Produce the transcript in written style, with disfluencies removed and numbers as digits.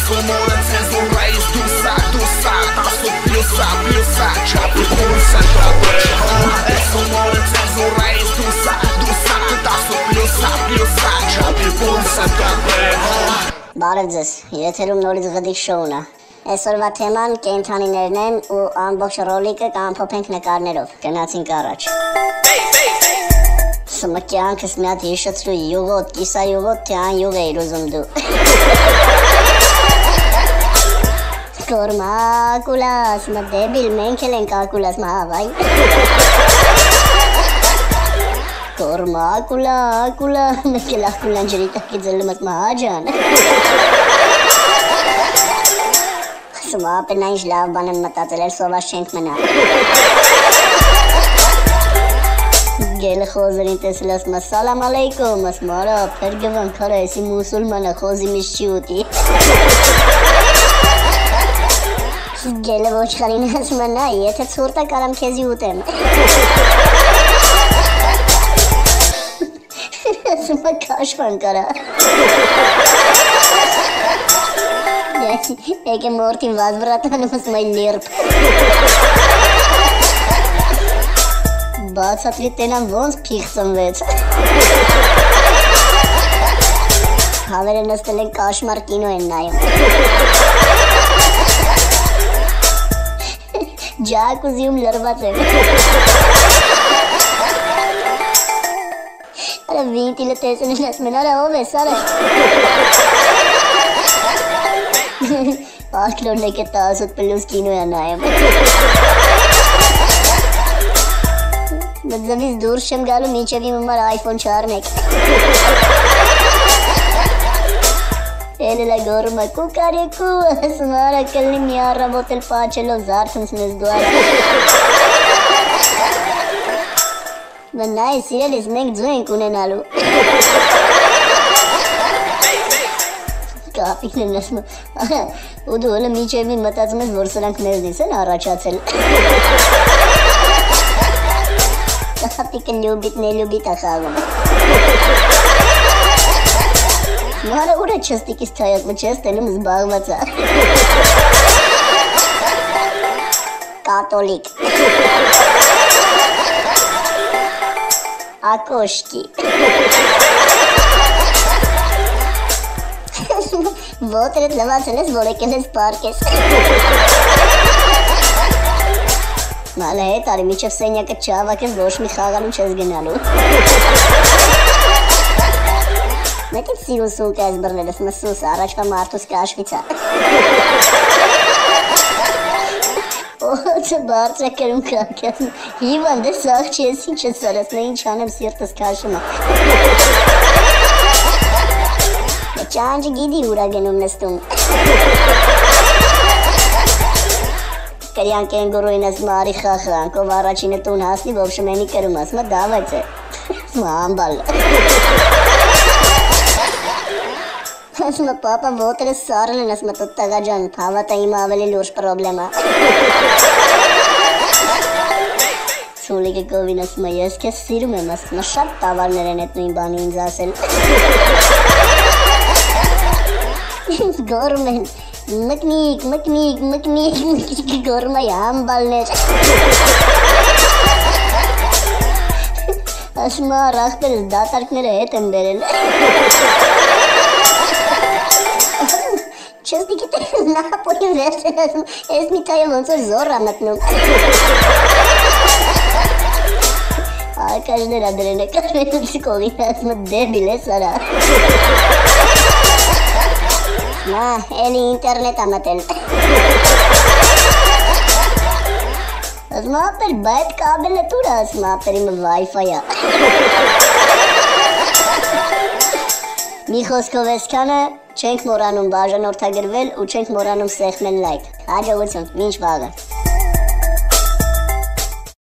Sumora cenzura izdusa, tasu pljusa, čapi pulsa dobre Sumora cenzura izdusa, tasu pljusa, čapi pulsa dobre Բարև ձեզ, եթերում նորից գդիկ շոուն է Այսօրվա թեման կենդանիներն են ու ամբողջ ռոլիկը կամփոփենք նկարներով Գնացինք առաջ Սմը կյանքս մի հատ հիշեցրու յուղոտ, կիսայուղոտ, թե այն յուղ էիր ուզում դու Կորմակուլաս, մը դեբիլ, մենք էլ ենք ակուլաս, մա հավայ Կորմակուլա, մեկ էլ ակուլան ջրի տակի ձելում ես մա աջան Սմա ապենա ինչ լավ բան եմ մտածել էլ սովաշ չենք մնա Գելը խոզերին տեսել ասում սալամ ալեյկում, ասում արա պերգվան քարա եսի մուսուլմանը խոզի միշ չի ուտի Գելը ոչխարին ասում նա, եթե ցուրտա կարամ քեզի ուտեմ Ասում կաշվան կարա Եկե մորտին վազվրատանում ասում այ լիրպ Բացատրի տենան ոնց փիղ ծնվեց Հավերը նստել են կաշմար կինո են նայում Ջակուզիում լրված եմ Արա վինտիլը տեսեն են ասում են, արա ով ես, արա Ակլորն եք է 10 պլուս կինո է նայում Բձվից դուրս չեմ գալու մինչև իմ համար iPhone 4 Էլելա գորում է կուկարեկու ասում արա կլնի մի առավոտ էլ պաչելով զարդումս մեզ դուարա Նայ սիրելիս մենք ձու ենք ունենալու Կապիկն են ասում ու դու հլը մինչև իմ մտածում ես որ սրանք մեզնից են առաջացել Կապիկը լյուբիտ նելյուբիտ ախաղում Մարը ուր է չստիկիս թայակ մը չստելում զբաղված է Կատոլիկ Ակոշկի Ոտերդ լվացել ես, որ եկել ես պարկ ես Մալը հետ արի, միչև սենյակը չավակ ես, ոչ մի խաղալում չես գնալու Մետիվ սիրուն սունկը ես բրնել ես մսուս, առաջվա մարդուս կաշվից է Օծը բարձր է կրում կակ ես, հիվանդ է սաղ չի ես, ինչ ես սարես, նա ինչ անեմ սիրտս կաշում է Չանջը գիդի ուրա գնում նստում Կրյան կենգուրույն ես մարի խախան, կով առաջինը տուն հասնի, ոբշմենի կրում ասմա դավայց է Ասմա ամբալ Ասմա պապա ոտերը սարել են, ասմա տոտ տղա ջան, հավատա իմ ավելի լուրջ պրոբլեմ է Ցուլիկը կովին ասմա, ես կեզ սիրում եմ, ասմա շատ տավարներ են էտ նույն բանի ինձ ասել Գորում են, մկնիկ, գորում այ ամբալներ Ասմա ռախպերս դատարկները հետ եմ բերել Չես դիկիտ նապոյին վերցեն ասում, ես միթայը ոնց որ զոր ամտնում Արկաժներ ադրեն է կարմենուց կողին ասմա դեբիլ ես արա Նա, էլի ինտերնետ ամատել Ասմա ապեր բայդ կաբելը տուր ասմա ապեր իմը վայֆայա Մի խոսքով եսքանը չենք մորանում բաժանորդագրվել ու չենք մորանում սեղմել լայք Հաջողություն, մինչ վաղը